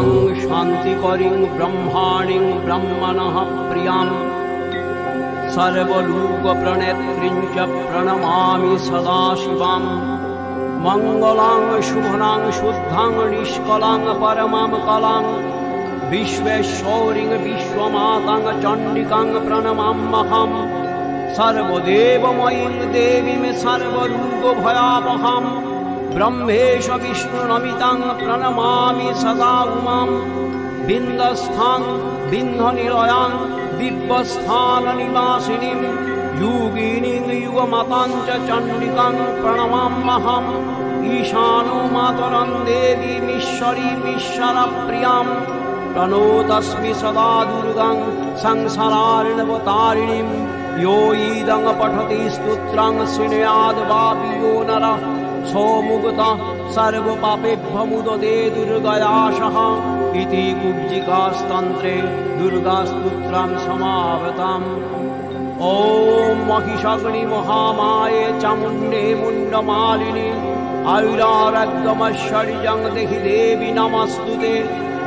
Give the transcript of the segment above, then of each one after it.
शिवां शान्तिकरीं ब्रह्माणीं ब्रह्मणः प्रियां सर्वलोकप्रणेत्रीं च प्रणमामि सदा शिवां मङ्गलां शुभनां शुद्धां निष्कलां परमां कलां विश्वेश्वरीं विश्वमातां चण्डिकां प्रणमाम्यहम् सर्वदेवमयीं देवीं सर्वरोगभयावहां ब्रह्मेश विष्णुनमितां प्रणमामि सदा उमां बिन्दस्थां बिन्धनिलयां दिव्यस्थाननिवासिनीं योगिनीं युगमातां च चण्डिकां प्रणमाम्यहम् ईशानो मातरं देवीमीश्वरीमीश्वरप्रियां प्रणोतस्मि सदा दुर्गां संसारार्णवतारिणीं यो ईदं पठति स्तोत्रं शृणुयाद् वापि यो नरः सौमुक्तः सर्वपापेभ्यो मुदते दुर्गयाशः इति कुब्जिकास्तन्त्रे दुर्गास्तोत्रं समावृतम् ॐ महिषाग्निमहामाये चामुण्डे मुण्डमालिनी आयुरारोग्यमैश्वर्यं देहि देवी नमस्तुते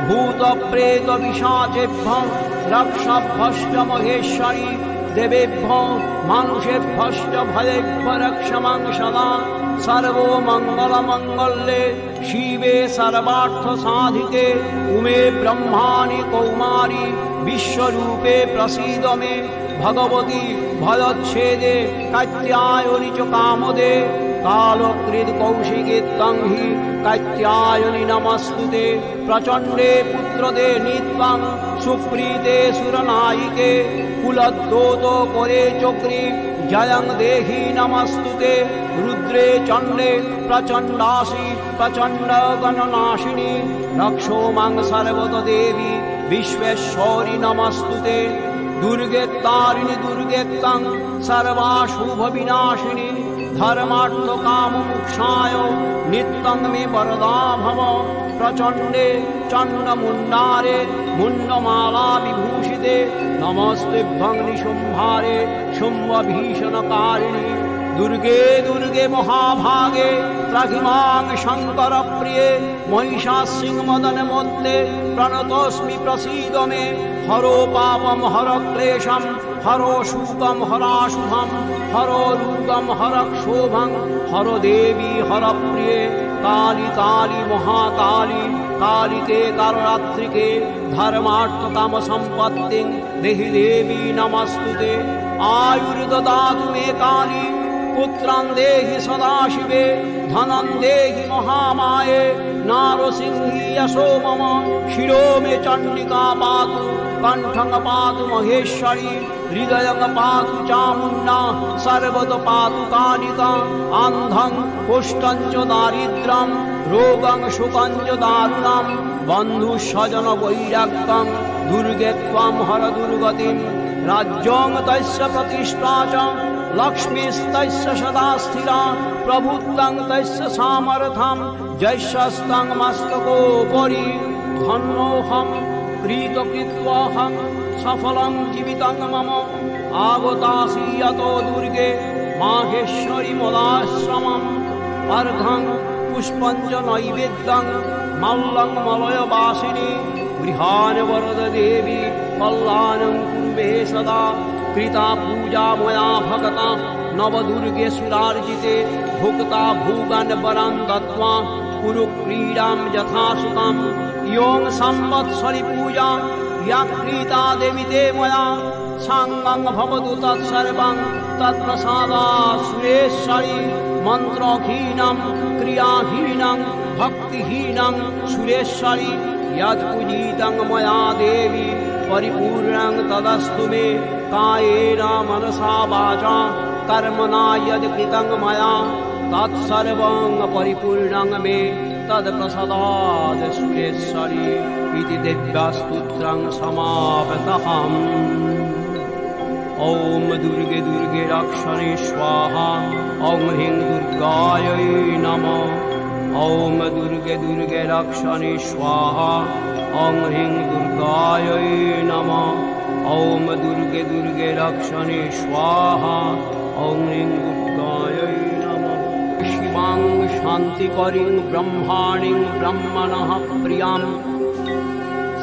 भूतप्रेतपिशाचेभ्यः रक्षभ्यश्च महेश्वरी देवेभ्यो मानुषेभ्यश्च भयेभ्यो रक्ष मां सदा सर्वो मङ्गलमङ्गल्ये शिवे सर्वार्थसाधिके उमे ब्रह्माणि कौमारी विश्वरूपे प्रसीद मे भगवती भयच्छेदे कात्यायनि च कामदे कालकृत् कौशिके तं हि कात्यायनि नमस्तुते प्रचण्डे पुत्रदे नित्यां सुप्रीते सुरनायिके कुलद्योतो करे चक्री जयं देहि नमस्तुते रुद्रे चण्डे प्रचण्डासि प्रचण्डगणनाशिनी रक्षो मां सर्वतो देवी विश्वेश्वरी नमस्तुते दुर्गे तारिणि दुर्गे तं सर्वाशुभविनाशिनी धर्मार्थकाममोक्षाय नित्यं मे वरदा भव प्रचण्डे चण्डमुण्डारे मुण्डमाला विभूषिते नमस्तेभ्यं निशुम्भारे शुम्भभीषणकारिणि दुर्गे दुर्गे महाभागे त्राहिमां शङ्करप्रिये महिषासिंहमदनमोत्ते प्रणतोऽस्मि प्रसीद मे हरो पापं हर क्लेशं हरो शोकं हराशुभं हरो रोगं हर क्षोभं हर देवी हर प्रिये काली काली महाकाली कालिके कालरात्रिके धर्मार्थकामसम्पत्तिं देहि देवी नमस्तुते आयुर्ददातु मे काली पुत्रं देहि सदाशिवे धनं देहि महामाये नारसिंही यशो मम शिरो मे चण्डिका पातु कण्ठं पातु महेश्वरी हृदयं पातु चामुण्डा सर्वतो पातु कालिका अन्धं कुष्ठं च दारिद्र्यं रोगं शोकं च दारुणं बन्धुस्वजनवैराग्यं दुर्गे त्वं हर दुर्गतिं राज्यं तस्य प्रतिष्ठा च लक्ष्मीस्तस्य सदा स्थिरा प्रभुत्वं तस्य सामर्थ्यं जयस्तं मस्तकोपरि धन्योऽहं प्रीतकृत्वाहं सफलं जीवितं मम आगतासि यतो दुर्गे माहेश्वरी मदाश्रमम् अर्घं पुष्पं च नैवेद्यं मल्लं मलयवासिनी गृहान् वरद देवी कल्याणं कुर्वे सदा कृता पूजा मया भगता नवदुर्गे सुरार्जिते भुक्ता भूगन् वरं दत्त्वा कुरु क्रीडां यथासुतं यों संवत्सरि पूजा या कृता देवी ते मया साङ्गं भवतु तत्सर्वं तत्प्रसादात् सुरेश्वरी मन्त्रहीनं क्रियाहीनं भक्तिहीनं सुरेश्वरी यत्पूजितं मया देवी परिपूर्णं तदस्तु मे कायेन मनसा वाचा कर्मणा यद् कृतं मया तत्सर्वं परिपूर्णं मे तत्प्रसादात् सुरेश्वरी इति दिव्यस्तोत्रं समापतम् ॐ दुर्गे दुर्गे रक्षणे स्वाहा ॐ ह्रीं दुर्गायै नमः ॐ दुर्गे दुर्गे रक्षणे स्वाहा ॐ ह्रीं दुर्गायै नमः ॐ दुर्गे दुर्गे रक्षणे स्वाहा ॐ ह्रीं दुर्गायै नमः शिवां शान्तिकरीं ब्रह्माणीं ब्रह्मणः प्रियां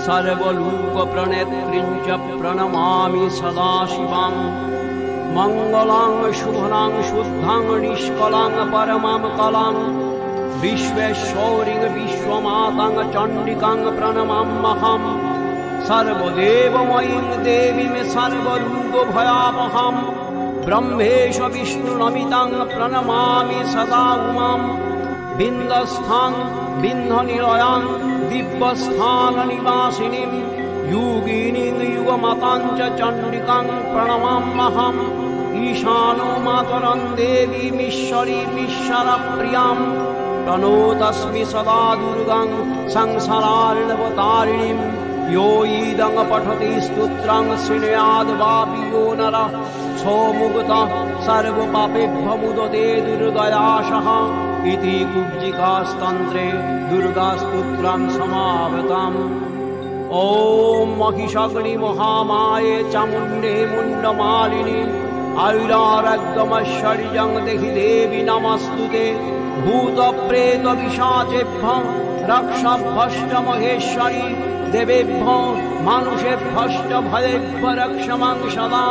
सर्वलोकप्रणेत्रीं च प्रणमामि सदाशिवम् मङ्गलां शुभनां शुद्धां निष्कलां परमां कलां विश्वेश्वरीं विश्वमातां चण्डिकां प्रणमाम्यहम् सर्वदेवमयीं देवीं सर्वरोगभयापहां ब्रह्मेश विष्णुनमितां प्रणमामि सदा उमां बिन्दस्थां बिन्धनिलयां दिव्यस्थाननिवासिनीं योगिनीं युगमातां च चण्डिकां प्रणमाम्यहम् ईशानो मातरं देवीमीश्वरीमीश्वरप्रियां प्रणोतस्मि सदा दुर्गां संसारार्णवतारिणीं यो ईदं पठति स्तोत्रं शृणुयाद्वापि यो नरः सोमुक्तः सर्वपापेभ्यो मुदते दुर्गयाशः इति कुब्जिकास्तन्त्रे दुर्गास्तोत्रं समावृतम् ॐ महिषाग्निमहामाये चामुण्डे मुण्डमालिनी आयुरारोग्यमैश्वर्यं देहि देवी नमस्तुते भूतप्रेतपिशाचेभ्यः रक्षभ्यष्टमहेश्वरी देवेभ्यो मानुषेभ्यश्च भयेभ्यो रक्ष मां सदा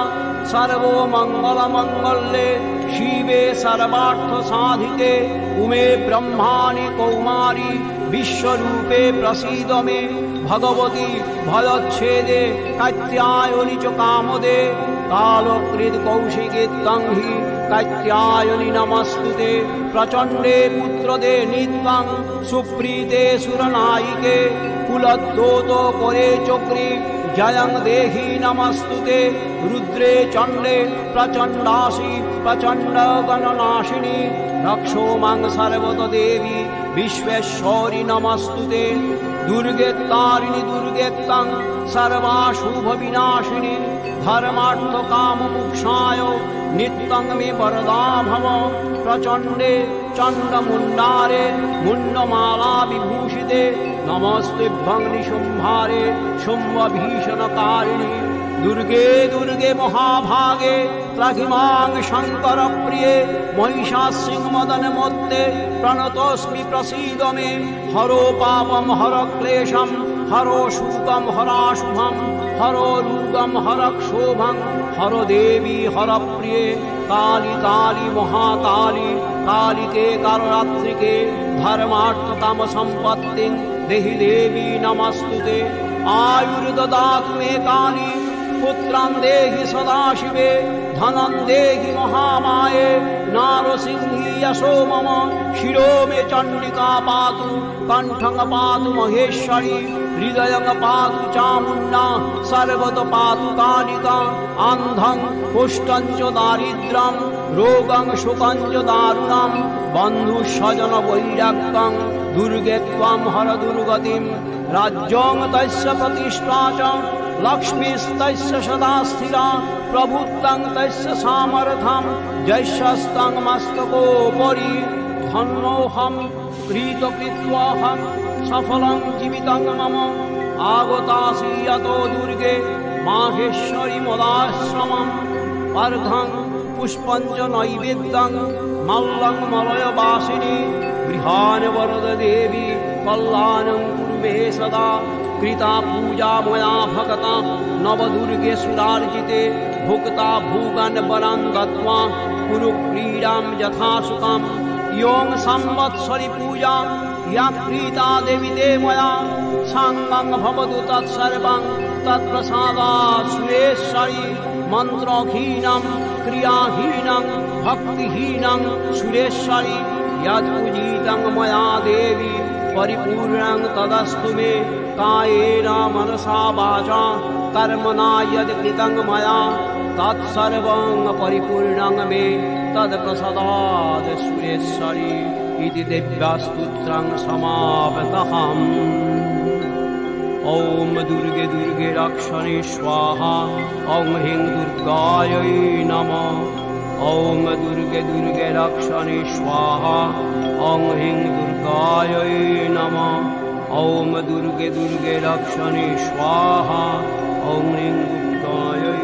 सर्वमङ्गलमङ्गल्ये शिवे सर्वार्थसाधिके उमे ब्रह्माणि कौमारी विश्वरूपे प्रसीद मे भगवती भयच्छेदे कात्यायनी च कामदे कालकृत् कौशिके तं हि कात्यायनी नमस्तुते प्रचण्डे पुत्रदे नित्यं सुप्रीते सुरनायिके कुलद्योतो करे चक्री जयं देहि नमस्तुते रुद्रे चण्डे प्रचण्डासि प्रचण्डगणनाशिनी रक्षो मां सर्वत देवी विश्वेश्वरी नमस्तुते दुर्गे तारिणि दुर्गे तं सर्वाशुभविनाशिनी धर्मार्थकाममोक्षाय नित्यं मे वरदा भव प्रचण्डे चण्डमुण्डारे मुण्डमाला विभूषिते नमस्तेभ्यं निशुम्भारे शुम्भभीषणकारिणि दुर्गे दुर्गे महाभागे त्राहिमां शङ्करप्रिये महिषासिंहमदनमोत्ते प्रणतोऽस्मि प्रसीद मे हरो पापं हर क्लेशं हरो शोकं हराशुभं हरो रोगं हर क्षोभं हरो देवी हरप्रिये काली काली महाकाली कालिके कालरात्रिके धर्मार्थकामसम्पत्तिं देहि देवी नमस्तुते आयुर्ददातु मे काली पुत्रं देहि सदाशिवे धनं देहि महामाये नारसिंही यशो मम शिरो मे चण्डिका पातु कण्ठं पातु महेश्वरी हृदयं पातु चामुण्डा सर्वत पातु कालिका अन्धं कुष्ठं च दारिद्र्यं रोगं शोकं च दारुणं बन्धुस्वजनवैराग्यं दुर्गे त्वं हर दुर्गतिं राज्यं तस्य प्रतिष्ठा च लक्ष्मीस्तस्य सदा स्थिरा प्रभुत्वं तस्य सामर्थ्यं जयस्तं मस्तकोपरि धन्योऽहं कृतकृत्वाहं सफलं जीवितं मम आगतासि यतो दुर्गे माहेश्वरी मदाश्रमम् अर्घं पुष्पं च नैवेद्यं मल्लं मलयवासिनी गृहान् वरद देवी कल्याणं कुर्वे सदा कृता पूजा मया भगता नवदुर्गे सुरार्जिते भुक्ता भूगन् वरं दत्त्वा कुरु क्रीडां यथा सुखं यों संवत्सरि पूजा या कृता देवी ते मया साङ्गं भवतु तत्सर्वं तत्प्रसादात् सुरेश्वरी मन्त्रहीनं क्रियाहीनं भक्तिहीनं सुरेश्वरी यत्पूजितं मया देवी परिपूर्णं तदस्तु मे कायेन मनसा वाचा कर्मणा यद् कृतं मया तत्सर्वं परिपूर्णं मे तत्प्रसादात् सुरेश्वरी इति दिव्यस्तोत्रं समावृतम् ॐ दुर्गे दुर्गे रक्षणे स्वाहा ॐ ह्रीं दुर्गायै नमः ॐ दुर्गे दुर्गे रक्षणे स्वाहा ॐ ह्रीं दुर्गायै नमः ॐ दुर्गे दुर्गे रक्षणे स्वाहा ॐ ह्रीं दुर्गायै